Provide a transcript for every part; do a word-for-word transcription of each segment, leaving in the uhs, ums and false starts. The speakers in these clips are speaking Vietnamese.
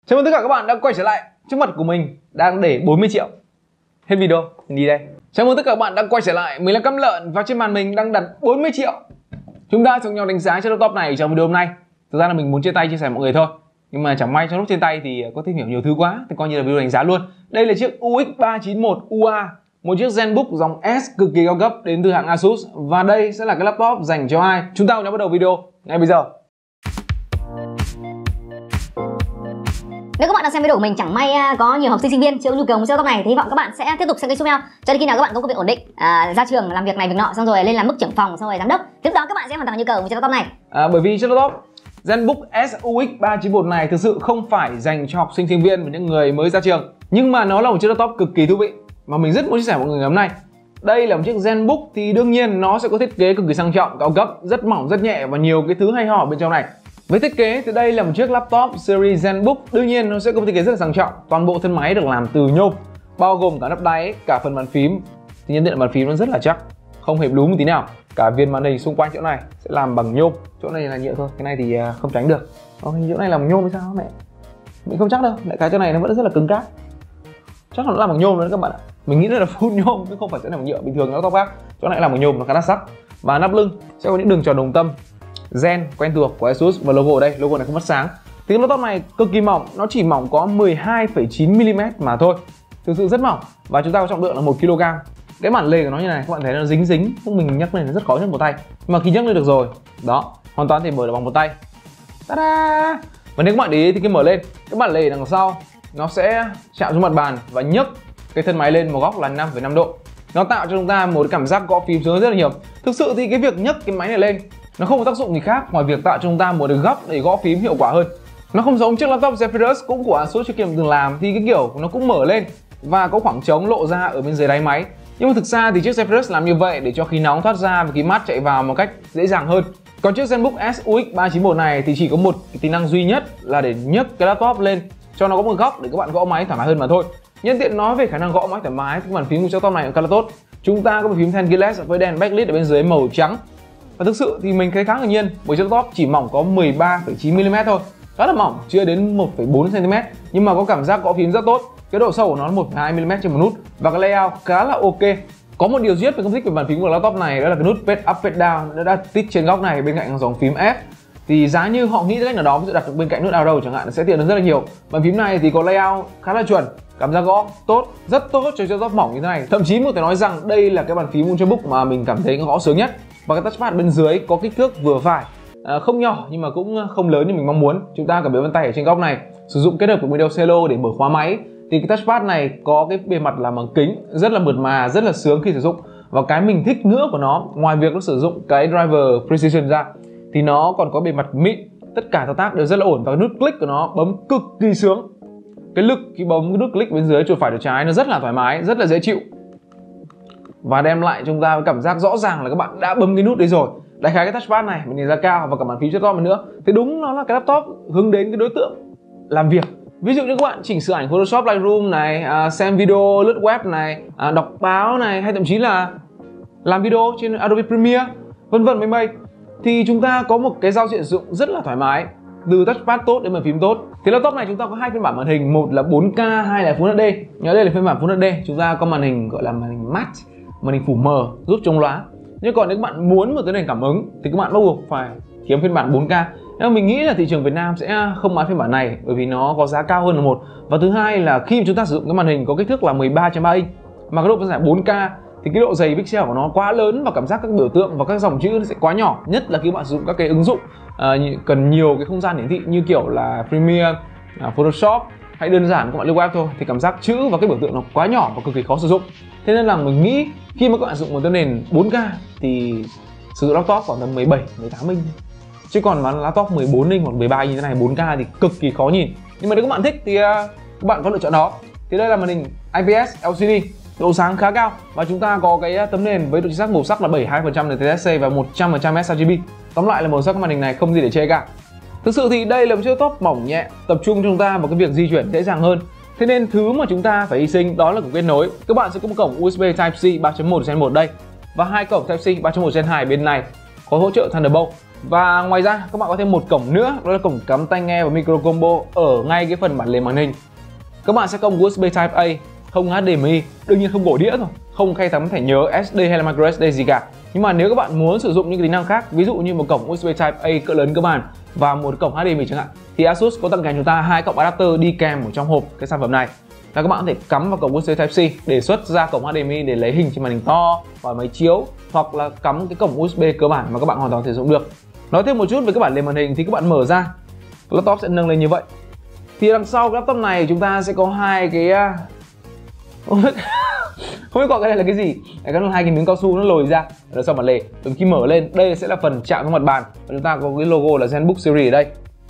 Chào mừng tất cả các bạn đã quay trở lại. Trước mặt của mình đang để bốn mươi triệu. Hết video mình đi đây. Chào mừng tất cả các bạn đã quay trở lại. Mình là Căm Lợn và trên màn mình đang đặt bốn mươi triệu. Chúng ta cùng nhau đánh giá chiếc laptop này trong video hôm nay. Thực ra là mình muốn chia tay chia sẻ mọi người thôi, nhưng mà chẳng may trong lúc trên tay thì có tìm hiểu nhiều thứ quá thì coi như là video đánh giá luôn. Đây là chiếc u ích ba chín mốt u a, một chiếc ZenBook dòng S cực kỳ cao cấp đến từ hãng Asus. Và đây sẽ là cái laptop dành cho ai? Chúng ta cùng nhau bắt đầu video ngay bây giờ. Nếu các bạn đang xem video của mình chẳng may có nhiều học sinh sinh viên chưa có nhu cầu mua chiếc laptop này thì hy vọng các bạn sẽ tiếp tục xem kênh tiếp theo cho đến khi nào các bạn có công việc ổn định, à, ra trường làm việc này việc nọ xong rồi lên làm mức trưởng phòng xong rồi giám đốc, tiếp đó các bạn sẽ hoàn toàn nhu cầu mua chiếc laptop này. À, bởi vì chiếc laptop ZenBook S u ích ba chín mốt này thực sự không phải dành cho học sinh sinh viên và những người mới ra trường, nhưng mà nó là một chiếc laptop cực kỳ thú vị mà mình rất muốn chia sẻ với mọi người ngày hôm nay. Đây là một chiếc ZenBook thì đương nhiên nó sẽ có thiết kế cực kỳ sang trọng, cao cấp, rất mỏng, rất nhẹ và nhiều cái thứ hay ho ở bên trong này. Với thiết kế thì đây là một chiếc laptop series ZenBook, đương nhiên nó sẽ có thiết kế rất là sang trọng. Toàn bộ thân máy được làm từ nhôm, bao gồm cả nắp đáy, cả phần bàn phím. Thì nhận định là bàn phím nó rất là chắc, không hề lún một tí nào. Cả viền màn hình xung quanh chỗ này sẽ làm bằng nhôm, chỗ này là nhựa thôi, cái này thì không tránh được. Ồ, chỗ này làm nhôm hay sao mẹ? Mình không chắc đâu, lại cái chỗ này nó vẫn rất là cứng cáp. Chắc là nó làm bằng nhôm nữa các bạn ạ. Mình nghĩ là full nhôm chứ không phải sẽ làm bằng nhựa bình thường nó laptop khác. Chỗ này làm bằng nhôm nó khá là sắc. Và nắp lưng sẽ có những đường tròn đồng tâm Zen quen thuộc của Asus và logo ở đây, logo này không mất sáng. Thì cái laptop này cực kỳ mỏng, nó chỉ mỏng có mười hai phẩy chín mi li mét mà thôi. Thực sự rất mỏng và chúng ta có trọng lượng là một ki lô gam. Cái bản lề của nó như này, các bạn thấy nó dính dính, lúc mình nhấc lên nó rất khó nhấc một tay. Nhưng mà khi nhấc lên được rồi, đó, hoàn toàn thể mở được bằng một tay. Ta-da! Và nếu các bạn để ý thì cái mở lên, cái bản lề đằng sau nó sẽ chạm xuống mặt bàn và nhấc cái thân máy lên một góc là năm phẩy năm độ. Nó tạo cho chúng ta một cái cảm giác gõ phím sướng rất là nhiều. Thực sự thì cái việc nhấc cái máy này lên nó không có tác dụng gì khác ngoài việc tạo cho chúng ta một cái góc để gõ phím hiệu quả hơn. Nó không giống chiếc laptop Zephyrus cũng của Asus trước kia mình từng làm, thì cái kiểu nó cũng mở lên và có khoảng trống lộ ra ở bên dưới đáy máy. Nhưng mà thực ra thì chiếc Zephyrus làm như vậy để cho khí nóng thoát ra và khí mát chạy vào một cách dễ dàng hơn. Còn chiếc ZenBook S u ích ba chín mốt này thì chỉ có một cái tính năng duy nhất là để nhấc cái laptop lên cho nó có một góc để các bạn gõ máy thoải mái hơn mà thôi. Nhân tiện nói về khả năng gõ máy thoải mái thì cái bàn phím của chiếc laptop này cũng khá là tốt. Chúng ta có bàn phím ten keyless với đèn backlit ở bên dưới màu trắng. Và thực sự thì mình thấy khá ngạc nhiên bởi chiếc laptop chỉ mỏng có mười ba phẩy chín mi li mét thôi, khá là mỏng, chưa đến một phẩy bốn xăng ti mét, nhưng mà có cảm giác gõ phím rất tốt. Cái độ sâu của nó là một phẩy hai mi li mét trên một nút và cái layout khá là ok. Có một điều duy nhất mình không thích về bàn phím của laptop này đó là cái nút pad up pad down nó đã tích trên góc này bên cạnh dòng phím F. Thì giá như họ nghĩ cách nào đó sẽ đặt được bên cạnh nút arrow chẳng hạn, nó sẽ tiện hơn rất là nhiều. Bàn phím này thì có layout khá là chuẩn, cảm giác gõ tốt, rất tốt cho chiếc laptop mỏng như thế này. Thậm chí một thể nói rằng đây là cái bàn phím Ultrabook mà mình cảm thấy gõ sướng nhất. Và cái touchpad bên dưới có kích thước vừa phải, à, không nhỏ nhưng mà cũng không lớn như mình mong muốn. Chúng ta cầm bấm vân tay ở trên góc này, sử dụng kết hợp với Windows Hello để mở khóa máy. Thì cái touchpad này có cái bề mặt là bằng kính, rất là mượt mà, rất là sướng khi sử dụng. Và cái mình thích nữa của nó, ngoài việc nó sử dụng cái driver precision ra, thì nó còn có bề mặt mịn, tất cả thao tác đều rất là ổn và cái nút click của nó bấm cực kỳ sướng. Cái lực khi bấm cái nút click bên dưới chuột phải chuột trái nó rất là thoải mái, rất là dễ chịu và đem lại cho chúng ta cảm giác rõ ràng là các bạn đã bấm cái nút đấy rồi. Đại khái cái touchpad này mình đánh giá cao và cả bàn phím laptop nữa thì đúng nó là cái laptop hướng đến cái đối tượng làm việc. Ví dụ như các bạn chỉnh sửa ảnh Photoshop Lightroom này, à, xem video lướt web này, à, đọc báo này, hay thậm chí là làm video trên Adobe Premiere vân vân mấy mây, thì chúng ta có một cái giao diện sử dụng rất là thoải mái, từ touchpad tốt đến bàn phím tốt. Thì laptop này chúng ta có hai phiên bản màn hình, một là bốn K, hai là Full hát đê. Nhớ đây là phiên bản Full hát đê, chúng ta có màn hình gọi là màn hình matte, màn hình phủ mờ giúp chống lóa. Nhưng còn nếu các bạn muốn một cái nền cảm ứng thì các bạn bắt buộc phải kiếm phiên bản bốn K. Nhưng mình nghĩ là thị trường Việt Nam sẽ không bán phiên bản này bởi vì nó có giá cao hơn là một. Và thứ hai là khi chúng ta sử dụng cái màn hình có kích thước là mười ba chấm ba inch mà cái độ phân giải bốn K thì cái độ dày pixel của nó quá lớn và cảm giác các biểu tượng và các dòng chữ nó sẽ quá nhỏ, nhất là khi bạn sử dụng các cái ứng dụng uh, cần nhiều cái không gian hiển thị như kiểu là Premiere, uh, Photoshop hay đơn giản các bạn lướt web thôi, thì cảm giác chữ và cái biểu tượng nó quá nhỏ và cực kỳ khó sử dụng. Thế nên là mình nghĩ khi mà các bạn sử dụng một cái nền bốn K thì sử dụng laptop khoảng tầm mười bảy, mười tám inch, chứ còn mà laptop mười bốn inch hoặc mười ba inch như thế này bốn K thì cực kỳ khó nhìn. Nhưng mà nếu các bạn thích thì uh, các bạn có lựa chọn đó. Thì đây là màn hình i pê ét lờ xê đê, độ sáng khá cao và chúng ta có cái tấm nền với độ chính xác màu sắc là bảy mươi hai phần trăm en tê ét xê và một trăm phần trăm ét rờ giê bê. Tóm lại là màu sắc của màn hình này không gì để chê cả. Thực sự thì đây là một chiếc laptop mỏng nhẹ, tập trung cho chúng ta vào cái việc di chuyển dễ dàng hơn. Thế nên thứ mà chúng ta phải hy sinh đó là cổng kết nối. Các bạn sẽ có một cổng u ét bê Type C ba chấm một gen một đây và hai cổng Type C ba chấm một gen hai bên này có hỗ trợ Thunderbolt. Và ngoài ra các bạn có thêm một cổng nữa, đó là cổng cắm tai nghe và micro combo ở ngay cái phần bản lề màn hình. Các bạn sẽ không u ét bê Type A, không hát đê em i, đương nhiên không bộ đĩa rồi, không khe thắm thẻ nhớ ét đê hay là micro ét đê gì cả. Nhưng mà nếu các bạn muốn sử dụng những cái tính năng khác, ví dụ như một cổng u ét bê Type A cỡ lớn cơ bản và một cổng hát đê em i chẳng hạn, thì Asus có tặng kèm chúng ta hai cổng adapter đi kèm ở trong hộp cái sản phẩm này. Là các bạn có thể cắm vào cổng u ét bê Type C để xuất ra cổng hát đê em i để lấy hình trên màn hình to và máy chiếu, hoặc là cắm cái cổng u ét bê cơ bản mà các bạn hoàn toàn sử dụng được. Nói thêm một chút về các bản lề màn hình thì các bạn mở ra, laptop sẽ nâng lên như vậy. Thì đằng sau cái laptop này chúng ta sẽ có hai cái không biết, không biết gọi cái này là cái gì. Đấy, có hai cái miếng cao su nó lồi ra ở sau bản lề. Từ khi mở lên, đây sẽ là phần chạm vào mặt bàn và chúng ta có cái logo là ZenBook Series ở đây.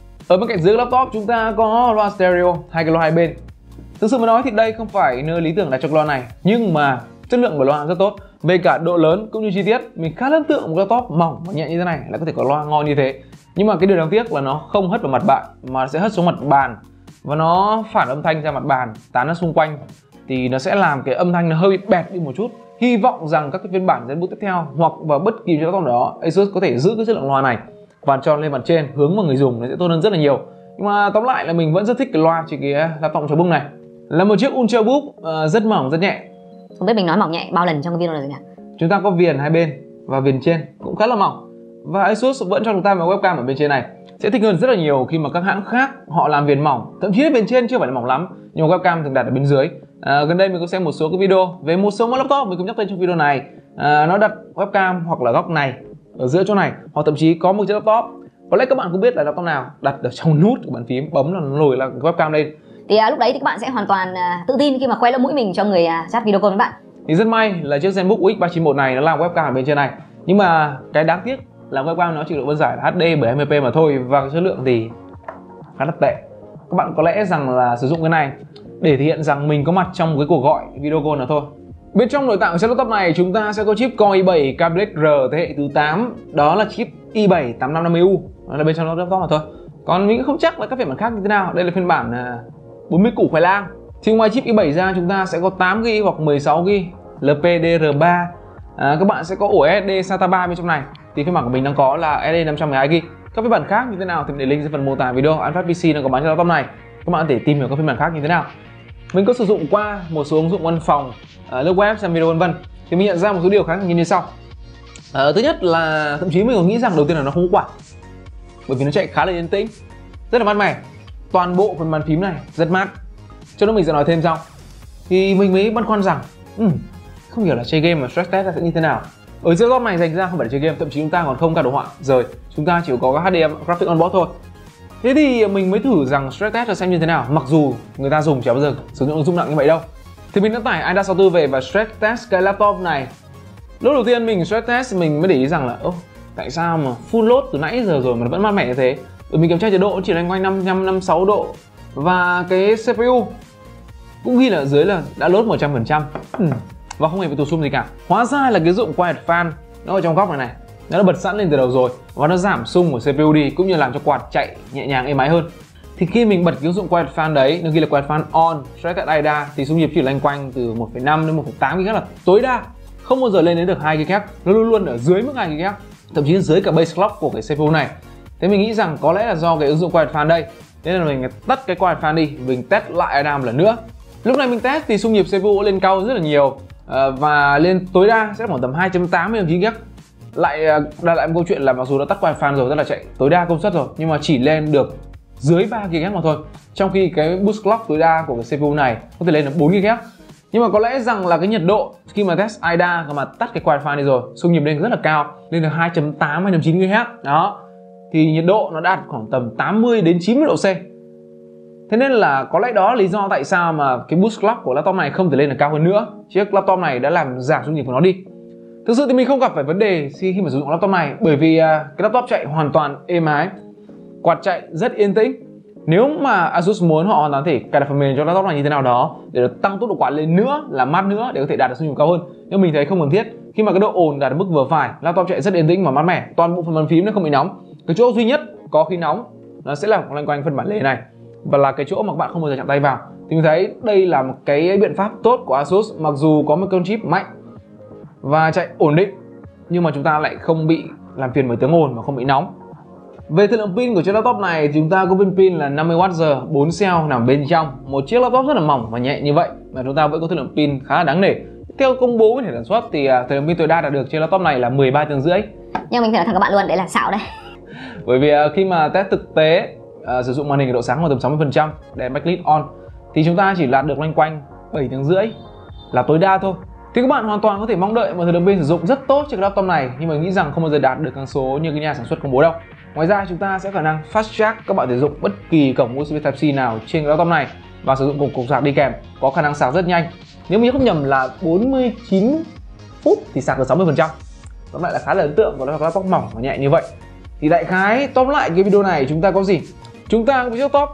Ở bên cạnh dưới laptop chúng ta có loa stereo, hai cái loa hai bên. Thực sự mà nói thì đây không phải nơi lý tưởng đặt cho loa này, nhưng mà chất lượng của loa rất tốt. Về cả độ lớn cũng như chi tiết, mình khá ấn tượng một laptop mỏng và nhẹ như thế này lại có thể có loa ngon như thế. Nhưng mà cái điều đáng tiếc là nó không hất vào mặt bạn mà sẽ hất xuống mặt bàn và nó phản âm thanh ra mặt bàn, tán ra xung quanh, thì nó sẽ làm cái âm thanh nó hơi bị bẹt đi một chút. Hy vọng rằng các cái phiên bản ZenBook tiếp theo hoặc vào bất kỳ laptop đó, Asus có thể giữ cái chất lượng loa này và cho lên bàn trên hướng vào người dùng nó sẽ tốt hơn rất là nhiều. Nhưng mà tóm lại là mình vẫn rất thích cái loa trên cái laptop Ultrabook này. Là một chiếc Ultrabook uh, rất mỏng, rất nhẹ. Không biết mình nói mỏng nhẹ bao lần trong cái video này rồi nhỉ? Chúng ta có viền hai bên và viền trên cũng khá là mỏng. Và Asus vẫn cho chúng ta một webcam ở bên trên này. Sẽ thích hơn rất là nhiều khi mà các hãng khác họ làm viền mỏng, thậm chí là bên trên chưa phải là mỏng lắm, nhưng mà webcam thường đặt ở bên dưới. À, gần đây mình có xem một số cái video về một số mẫu laptop mình cũng nhắc tới trong video này. À, nó đặt webcam hoặc là góc này ở giữa chỗ này, hoặc thậm chí có một chiếc laptop, có lẽ các bạn cũng biết là laptop nào đặt ở trong nút của bàn phím, bấm là nó lồi là webcam lên. Thì à, lúc đấy thì các bạn sẽ hoàn toàn à, tự tin khi mà khoe lỗ mũi mình cho người à, chat video call với bạn. Thì rất may là chiếc ZenBook u ích ba chín một này nó làm webcam ở bên trên này, nhưng mà cái đáng tiếc là webcam nó chỉ được phân giải là hát đê bảy mươi p mà thôi, và cái chất lượng thì khá là tệ. Các bạn có lẽ rằng là sử dụng cái này để thể hiện rằng mình có mặt trong một cái cuộc gọi video call nào thôi. Bên trong nội tạng của chiếc laptop này chúng ta sẽ có chip Core i bảy Carbon R thế hệ thứ tám, đó là chip i bảy tám năm năm mươi U, đó là bên trong laptop mà thôi. Còn mình cũng không chắc là các phiên bản khác như thế nào. Đây là phiên bản bốn mươi củ khoai lang. Thì ngoài chip i bảy ra chúng ta sẽ có tám gi ga bai hoặc mười sáu gi ga bai lờ pê đê rờ ba. À, các bạn sẽ có ổ ét ét đê SATA ba bên trong này. Thì phiên bản của mình đang có là ét ét đê năm trăm mười hai gi ga bai. Các phiên bản khác như thế nào thì mình để link dưới phần mô tả video. An Phát pê xê đang có bán cho laptop này. Các bạn có thể tìm hiểu các phiên bản khác như thế nào. Mình có sử dụng qua một số ứng dụng văn phòng, uh, lướt web, xem video vân vân. Thì mình nhận ra một số điều khá như như sau. Uh, thứ nhất là thậm chí mình còn nghĩ rằng đầu tiên là nó không có quạt, bởi vì nó chạy khá là yên tĩnh, rất là mát mẻ. Toàn bộ phần bàn phím này rất mát. Cho nên mình sẽ nói thêm sau. Thì mình mới băn khoăn rằng um, không hiểu là chơi game mà stress test sẽ như thế nào. Ở chiếc laptop này dành ra không phải là chơi game, thậm chí chúng ta còn không cả đồ họa rời, chúng ta chỉ có cái hát đê em graphic on board thôi. Thế thì mình mới thử rằng stress test là xem như thế nào, mặc dù người ta dùng chả bao giờ sử dụng ứng dụng nặng như vậy đâu. Thì mình đã tải i đê a sáu mươi tư về và stress test cái laptop này. Lúc đầu tiên mình stress test mình mới để ý rằng là ơ, tại sao mà full load từ nãy giờ rồi mà nó vẫn mát mẻ như thế. Rồi mình kiểm tra nhiệt độ chỉ loanh quanh năm mươi lăm năm mươi sáu độ. Và cái xê pê u cũng ghi là ở dưới là đã load một trăm phần trăm. ừ. Và không hề bị tụt xung gì cả. Hóa ra là cái dụng quiet fan nó ở trong góc này này, nó đã bật sẵn lên từ đầu rồi và nó giảm xung của xê pê u đi, cũng như làm cho quạt chạy nhẹ nhàng êm ái hơn. Thì khi mình bật cái ứng dụng quiet fan đấy, nó ghi là quiet fan on stress test i đê a, thì xung nhịp chỉ loanh quanh từ một phẩy năm đến một phẩy tám gi ga bai là tối đa, không bao giờ lên đến được hai gi ga bai, nó luôn luôn ở dưới mức hai gi ga bai, thậm chí dưới cả base clock của cái xê pê u này. Thế mình nghĩ rằng có lẽ là do cái ứng dụng quiet fan đây, nên là mình tắt cái quiet fan đi, mình test lại i đê a một lần nữa. Lúc này mình test thì xung nhịp xê pê u lên cao rất là nhiều, và lên tối đa sẽ khoảng tầm hai chấm tám gi ga bai. Lại đặt lại một câu chuyện là mặc dù đã tắt quiet fan rồi, rất là chạy tối đa công suất rồi, nhưng mà chỉ lên được dưới ba gi ga bai mà thôi. Trong khi cái boost clock tối đa của cái xê pê u này có thể lên được bốn gi ga bai. Nhưng mà có lẽ rằng là cái nhiệt độ khi mà test i đê a mà tắt cái quiet fan đi rồi, xung nhịp lên rất là cao, lên được hai chấm tám, hai chấm chín gi ga bai. Đó. Thì nhiệt độ nó đạt khoảng tầm tám mươi đến chín mươi độ C. Thế nên là có lẽ đó là lý do tại sao mà cái boost clock của laptop này không thể lên được cao hơn nữa. Chiếc laptop này đã làm giảm xung nhịp của nó đi. Thực sự thì mình không gặp phải vấn đề khi mà sử dụng laptop này, bởi vì cái laptop chạy hoàn toàn êm ái, quạt chạy rất yên tĩnh. Nếu mà Asus muốn, họ hoàn toàn thể cài đặt phần mềm cho laptop này như thế nào đó để tăng tốc độ quạt lên nữa, làm mát nữa để có thể đạt được xung nhịp cao hơn. Nhưng mình thấy không cần thiết, khi mà cái độ ồn đạt được mức vừa phải, laptop chạy rất yên tĩnh và mát mẻ, toàn bộ phần bàn phím nó không bị nóng. Cái chỗ duy nhất có khi nóng nó sẽ là loanh quanh phần bản lề này, và là cái chỗ mà các bạn không bao giờ chạm tay vào. Thì mình thấy đây là một cái biện pháp tốt của Asus, mặc dù có một con chip mạnh và chạy ổn định, nhưng mà chúng ta lại không bị làm phiền bởi tiếng ồn và không bị nóng. Về thời lượng pin của chiếc laptop này thì chúng ta có viên pin là năm mươi oát giờ, bốn cell nằm bên trong. Một chiếc laptop rất là mỏng và nhẹ như vậy mà chúng ta vẫn có thời lượng pin khá là đáng nể. Theo công bố của nhà sản xuất thì thời lượng pin tối đa đạt được trên laptop này là mười ba tiếng rưỡi. Nhưng mình phải nói thẳng các bạn luôn, đấy là xạo đấy. Bởi vì khi mà test thực tế uh, sử dụng màn hình độ sáng khoảng tầm sáu mươi phần trăm, đèn backlit on thì chúng ta chỉ đạt được loanh quanh bảy tiếng rưỡi là tối đa thôi. Thì các bạn hoàn toàn có thể mong đợi một thời lượng pin sử dụng rất tốt trên cái laptop này, nhưng mà nghĩ rằng không bao giờ đạt được con số như cái nhà sản xuất công bố đâu. Ngoài ra chúng ta sẽ khả năng fast charge, các bạn sử dụng bất kỳ cổng u ét bê Type C nào trên cái laptop này và sử dụng cục cục sạc đi kèm, có khả năng sạc rất nhanh. Nếu mình không nhầm là bốn mươi chín phút thì sạc được sáu mươi phần trăm. Tóm lại là khá là ấn tượng của laptop mỏng và nhẹ như vậy. Thì đại khái tóm lại cái video này chúng ta có gì? Chúng ta có chiếc laptop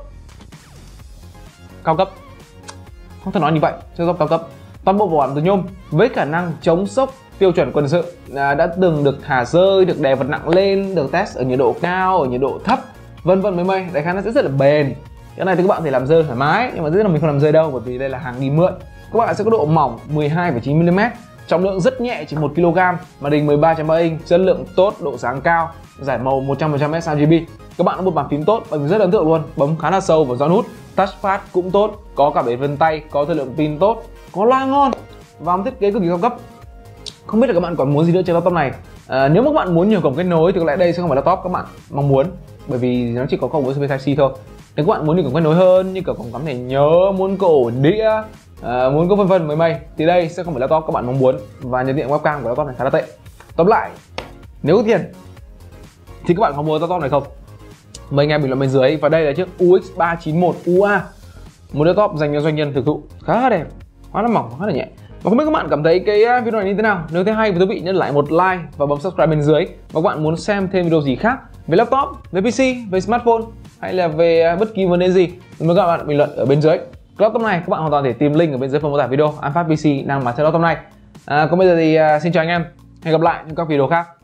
cao cấp. Không thể nói như vậy, chiếc laptop cao cấp. Toàn bộ vỏ bản từ nhôm với khả năng chống sốc tiêu chuẩn quân sự, à, đã từng được thả rơi, được đè vật nặng lên, được test ở nhiệt độ cao, ở nhiệt độ thấp, vân vân mấy mây. Đại khái nó sẽ rất là bền. Cái này thì các bạn có thể làm rơi thoải mái, nhưng mà rất là mình không làm rơi đâu, bởi vì đây là hàng đi mượn. Các bạn sẽ có độ mỏng mười hai phẩy chín mi li mét, trọng lượng rất nhẹ chỉ một ki lô gam, màn hình mười ba chấm ba inch, chất lượng tốt, độ sáng cao, giải màu một trăm phần trăm ét rờ giê bê. Các bạn có một bàn phím tốt và mình rất ấn tượng luôn, bấm khá là sâu và giòn nút, touchpad cũng tốt, có cả bể vân tay, có thời lượng pin tốt, có loa ngon và thiết kế cực kỳ cao cấp. Không biết là các bạn còn muốn gì nữa trên laptop này. À, nếu mà các bạn muốn nhiều cổng kết nối thì có lẽ đây sẽ không phải laptop các bạn mong muốn, bởi vì nó chỉ có cổng u ét bê Type C thôi. Nếu các bạn muốn nhiều cổng kết nối hơn, như kiểu cổng cắm thẻ nhớ, muốn có ổ đĩa, à, muốn có vân vân mấy mây, thì đây sẽ không phải laptop các bạn mong muốn, và nhận diện webcam của laptop này khá là tệ. Tóm lại, nếu có tiền thì các bạn có mua laptop này không? Mời anh em bình luận bên dưới. Và đây là chiếc u ích ba chín mốt u a, một laptop dành cho doanh nhân thực thụ, khá là đẹp, khá là mỏng, khá là nhẹ. Và không biết các bạn cảm thấy cái video này như thế nào? Nếu thấy hay và thú vị, nhấn lại một like và bấm subscribe bên dưới. Và các bạn muốn xem thêm video gì khác về laptop, về pê xê, về smartphone hay là về bất kỳ vấn đề gì, mời các bạn bình luận ở bên dưới. Laptop này các bạn hoàn toàn thể tìm link ở bên dưới phần mô tả video. An Phát pê xê đang bán trên laptop này. À, còn bây giờ thì uh, xin chào anh em, hẹn gặp lại trong các video khác.